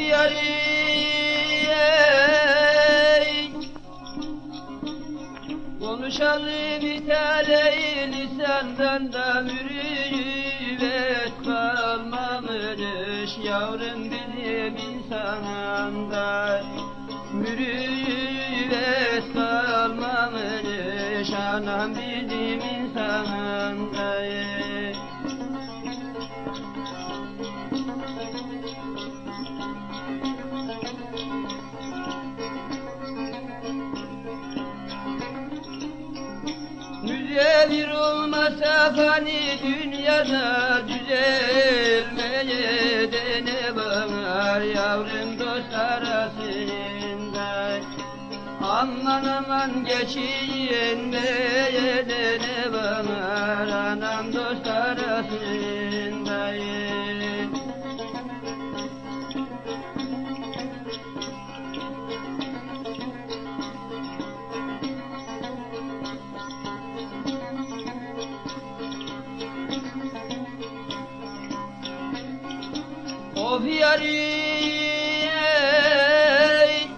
yarim, konuşalım ithaleyi lisandan da mürüvvet kalmamış yavrum bizim insanında. Mürüvvet kalmamış anam bizim insanında. Müzevir olmasa fani dünyada düzelmeye de ne var yavrum dost arasında. Aman aman geçinmeye de ne var anam dost arasında. Of yarim,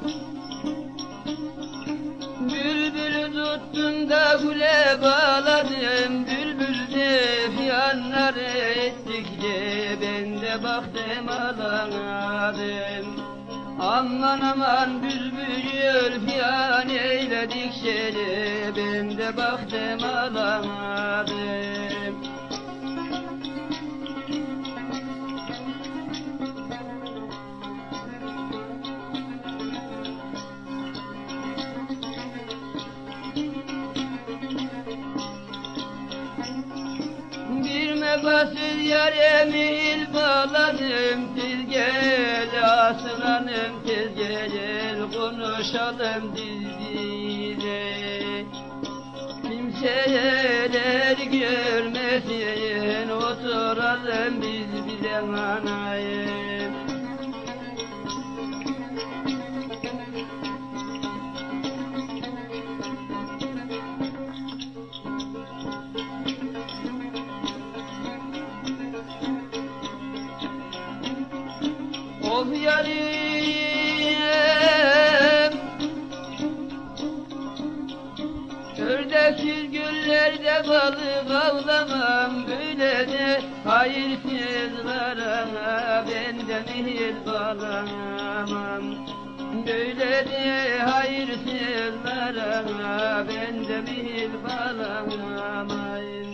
bülbülü tuttun da güle bağladım. Bülbül fiyanlar ettikçe ben de baktım ağladım. Aman aman bülbül fiyan eyledikçe ben de baktım ağladım. Basız yaremil bağladım, tez gel aslanım, tez gel konuşalım diz dize. Kimseler görmesin, oturalım biz bize anayım. Of yarim, ördeksiz güllerde balık avlamam, böyle de hayırsızlara ben de mihir bağlamam. Böyle de hayırsızlara ben de mihir bağlamam.